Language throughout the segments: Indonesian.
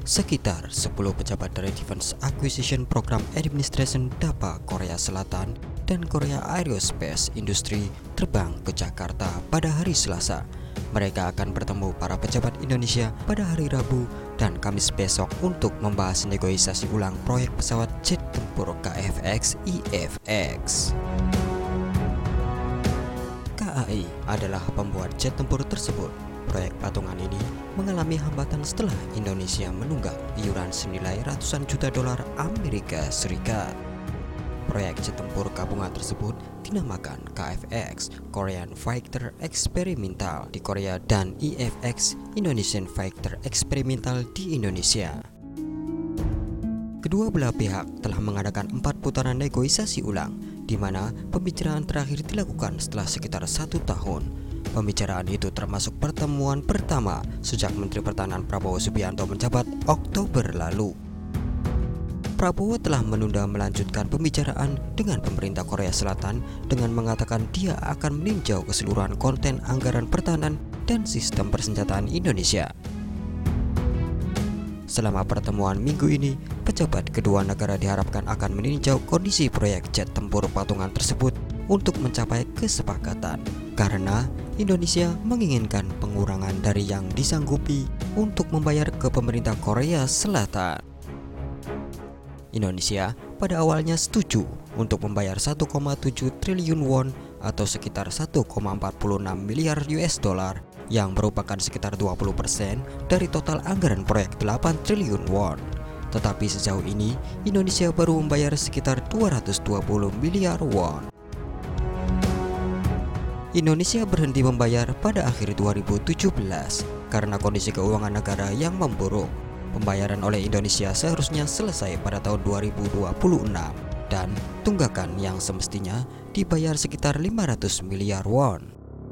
Sekitar 10 pejabat dari Defense Acquisition Program Administration (DAPA) Korea Selatan dan Korea Aerospace Industry terbang ke Jakarta pada hari Selasa. Mereka akan bertemu para pejabat Indonesia pada hari Rabu dan Kamis besok untuk membahas negosiasi ulang proyek pesawat jet tempur KFX IFX. KAI adalah pembuat jet tempur tersebut. Proyek patungan ini mengalami hambatan setelah Indonesia menunggak iuran senilai ratusan juta dolar Amerika Serikat. Proyek jet tempur gabungan tersebut dinamakan KFX Korean Fighter Experimental di Korea dan IFX Indonesian Fighter Experimental di Indonesia. Kedua belah pihak telah mengadakan 4 putaran negosiasi ulang, di mana pembicaraan terakhir dilakukan setelah sekitar 1 tahun. Pembicaraan itu termasuk pertemuan pertama sejak Menteri Pertahanan Prabowo Subianto menjabat Oktober lalu. Prabowo telah menunda melanjutkan pembicaraan dengan pemerintah Korea Selatan dengan mengatakan dia akan meninjau keseluruhan konten anggaran pertahanan dan sistem persenjataan Indonesia. Selama pertemuan minggu ini, pejabat kedua negara diharapkan akan meninjau kondisi proyek jet tempur patungan tersebut untuk mencapai kesepakatan, karena Indonesia menginginkan pengurangan dari yang disanggupi untuk membayar ke pemerintah Korea Selatan. Indonesia pada awalnya setuju untuk membayar 1,7 triliun won atau sekitar 1,46 miliar US dollar yang merupakan sekitar 20% dari total anggaran proyek 8 triliun won. Tetapi sejauh ini Indonesia baru membayar sekitar 220 miliar won. Indonesia berhenti membayar pada akhir 2017 karena kondisi keuangan negara yang memburuk. Pembayaran oleh Indonesia seharusnya selesai pada tahun 2026 dan tunggakan yang semestinya dibayar sekitar 500 miliar won.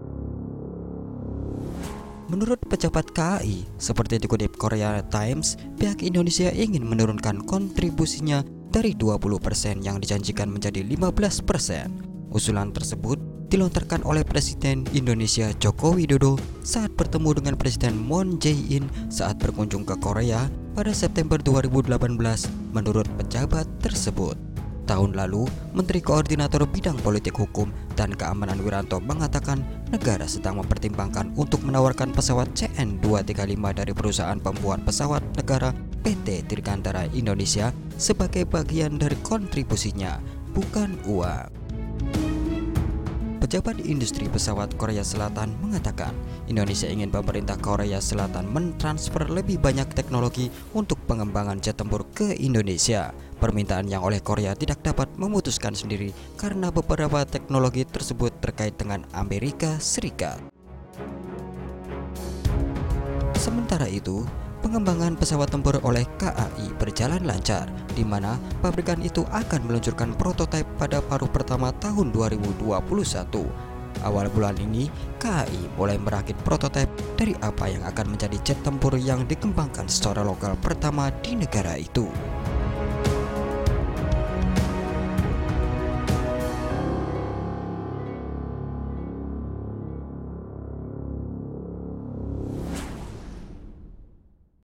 Menurut pejabat KAI, seperti dikutip Korea Times, pihak Indonesia ingin menurunkan kontribusinya dari 20% yang dijanjikan menjadi 15%. Usulan tersebut dilontarkan oleh Presiden Indonesia Joko Widodo saat bertemu dengan Presiden Moon Jae-in saat berkunjung ke Korea pada September 2018 menurut pejabat tersebut. Tahun lalu, Menteri Koordinator Bidang Politik Hukum dan Keamanan Wiranto mengatakan negara sedang mempertimbangkan untuk menawarkan pesawat CN-235 dari perusahaan pembuat pesawat negara PT Dirgantara Indonesia sebagai bagian dari kontribusinya, bukan uang. Pejabat industri pesawat Korea Selatan mengatakan Indonesia ingin pemerintah Korea Selatan mentransfer lebih banyak teknologi untuk pengembangan jet tempur ke Indonesia. Permintaan yang oleh Korea tidak dapat memutuskan sendiri karena beberapa teknologi tersebut terkait dengan Amerika Serikat. Sementara itu, pengembangan pesawat tempur oleh KAI berjalan lancar, di mana pabrikan itu akan meluncurkan prototipe pada paruh pertama tahun 2021. Awal bulan ini, KAI mulai merakit prototipe dari apa yang akan menjadi jet tempur yang dikembangkan secara lokal pertama di negara itu.